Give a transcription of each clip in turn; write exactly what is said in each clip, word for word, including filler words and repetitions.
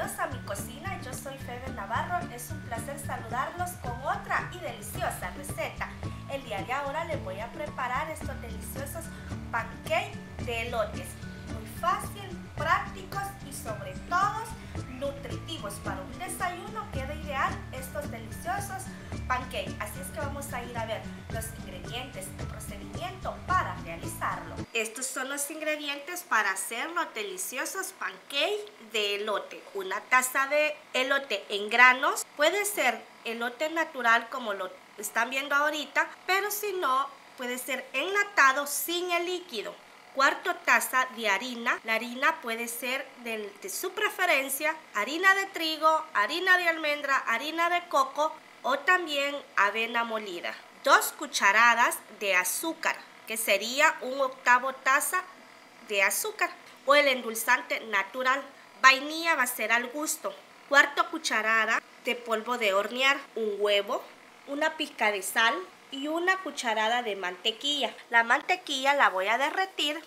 Bienvenidos a mi cocina, yo soy Febe Navarro, es un placer saludarlos con otra y deliciosa receta. El día de ahora les voy a preparar estos deliciosos pancakes de elotes, muy fácil, prácticos y sobre todo nutritivos. Para un desayuno queda ideal estos deliciosos pancakes, así es que vamos a ir a ver los ingredientes, el procedimiento para realizarlo. Estos son los ingredientes para hacer los deliciosos pancakes de elote. Una taza de elote en granos, puede ser elote natural como lo están viendo ahorita, pero si no, puede ser enlatado sin el líquido. Cuarto taza de harina, la harina puede ser de, de su preferencia, harina de trigo, harina de almendra, harina de coco o también avena molida. Dos cucharadas de azúcar, que sería un octavo taza de azúcar, o el endulzante natural. Vainilla va a ser al gusto. Cuarto cucharada de polvo de hornear, un huevo, una pizca de sal y una cucharada de mantequilla. La mantequilla la voy a derretir.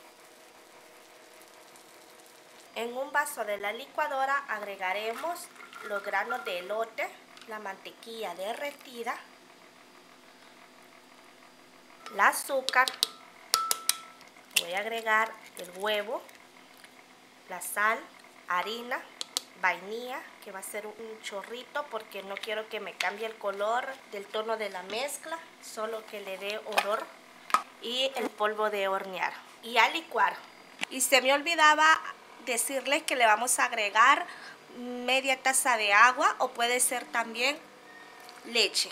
En un vaso de la licuadora agregaremos los granos de elote, la mantequilla derretida, el azúcar, voy a agregar el huevo, la sal, harina, vainilla, que va a ser un chorrito porque no quiero que me cambie el color del tono de la mezcla, solo que le dé olor, y el polvo de hornear. Y a licuar. Y se me olvidaba decirles que le vamos a agregar media taza de agua o puede ser también leche.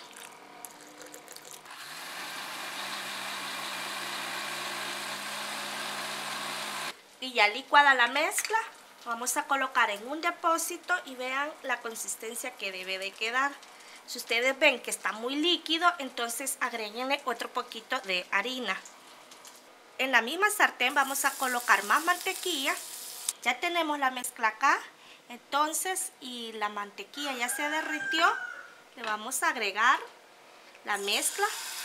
Y ya licuada la mezcla, vamos a colocar en un depósito y vean la consistencia que debe de quedar. Si ustedes ven que está muy líquido, entonces agréguenle otro poquito de harina. En la misma sartén vamos a colocar más mantequilla. Ya tenemos la mezcla acá, entonces, y la mantequilla ya se derritió. Le vamos a agregar la mezcla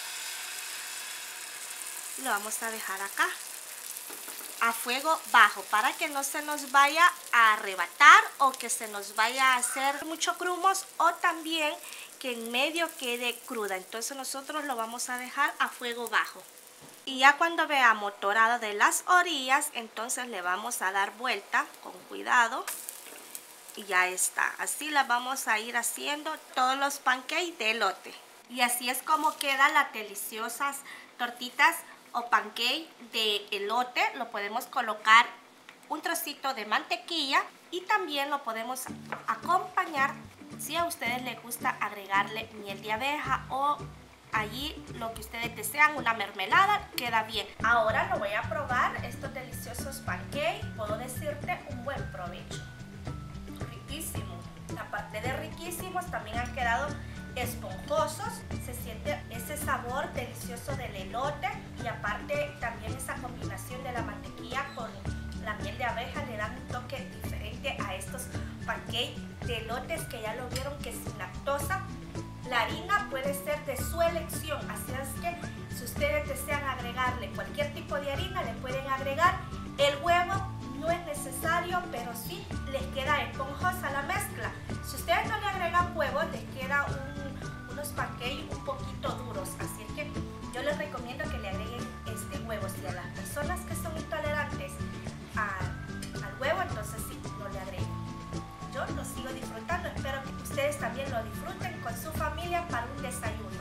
y lo vamos a dejar acá a fuego bajo para que no se nos vaya a arrebatar o que se nos vaya a hacer mucho grumos o también que en medio quede cruda. Entonces nosotros lo vamos a dejar a fuego bajo. Y ya cuando veamos dorado de las orillas, entonces le vamos a dar vuelta con cuidado. Y ya está. Así la vamos a ir haciendo todos los pancakes de elote. Y así es como quedan las deliciosas tortitas o pancake de elote. Lo podemos colocar un trocito de mantequilla y también lo podemos acompañar si a ustedes les gusta agregarle miel de abeja o allí lo que ustedes desean, una mermelada, queda bien. Ahora lo voy a probar, estos deliciosos pancakes. Puedo decirte un buen provecho. Riquísimo. Aparte de riquísimos, también han quedado esponjosos. Se siente ese sabor delicioso del elote y aparte también esa combinación de la mantequilla con la miel de abeja le dan un toque diferente a estos pancakes de elotes que ya lo vieron que es sin lactosa. La harina puede ser de su elección, así es que si ustedes desean agregarle cualquier tipo de harina, le pueden agregar. El huevo no es necesario, pero sí les queda esponjosa la mezcla. Si ustedes no le agregan huevo, les queda un, unos pancakes un poquito duros, así es que yo les recomiendo que le agreguen este huevo. Si a las personas que son intolerantes a, al huevo, entonces sí, no le agreguen. Yo lo sigo disfrutando, espero que ustedes también lo disfruten con su familia para un desayuno.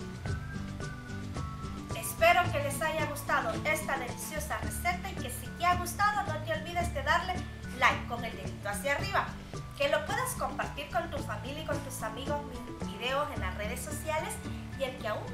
Espero que les haya gustado esta deliciosa receta y que si te ha gustado no te olvides de darle like con el dedito hacia arriba. Que lo puedas compartir con tu familia y con tus amigos mis videos en las redes sociales y el que aún